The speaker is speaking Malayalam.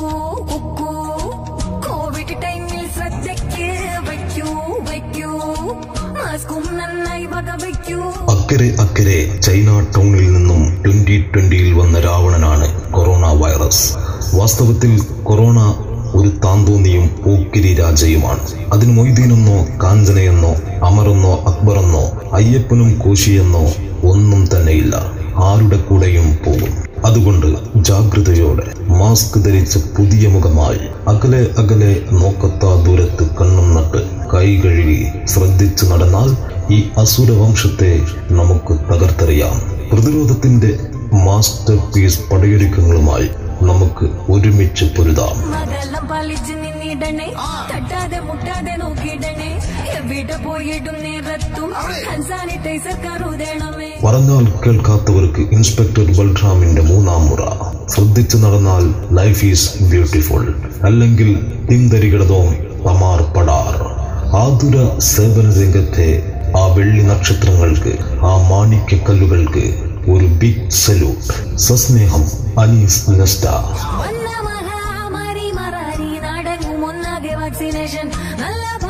അക്കരെ അക്കരെ ചൈന ടൗണിൽ നിന്നും 2020 വന്ന രാവണനാണ് കൊറോണ വൈറസ്. വാസ്തവത്തിൽ കൊറോണ ഒരു താന്തോന്നിയും പോക്കിരി രാജയുമാണ്. അതിന് മൊയ്തീനെന്നോ കാഞ്ചനയെന്നോ അമറെന്നോ അക്ബറെന്നോ അയ്യപ്പനും കോശിയെന്നോ ഒന്നും തന്നെയില്ല. ആരുടെ കൂടെയും പോകും. അതുകൊണ്ട് ജാഗ്രതയോടെ മാസ്ക് ധരിച്ച് പുതിയ മുഖമായി അകലെ അകലെ നോക്കത്താ ദൂരത്ത് കണ്ണും നട്ട് കൈ കഴുകി ശ്രദ്ധിച്ചു നടന്നാൽ ഈ അസുരവംശത്തെ നമുക്ക് തകർത്തെറിയാം. പ്രതിരോധത്തിന്റെ മാസ്റ്റർ പീസ് പടയൊരുക്കങ്ങളുമായി നമുക്ക് ഒരുമിച്ച് പൊരുതാം. പറഞ്ഞാൽ കേൾക്കാത്തവർക്ക് ഇൻസ്പെക്ടർ ബൽറാമിന്റെ 3-ാം മുറ. ശ്രദ്ധിച്ചു നടന്നാൽ ലൈഫ് ഈസ് ബ്യൂട്ടിഫുൾ. അല്ലെങ്കിൽ തിന്തരികിടതോം തമാർ പടാർ. ആതുര സേവന രംഗത്തെ ആ വെള്ളി നക്ഷത്രങ്ങൾക്ക്, ആ മാണിക്യക്കല്ലുകൾക്ക് ഒരു ബിഗ് സല്യൂട്ട്. സസ്നേഹം, അനീസ് നെസ്റ്റ. വാക്സിനേഷൻ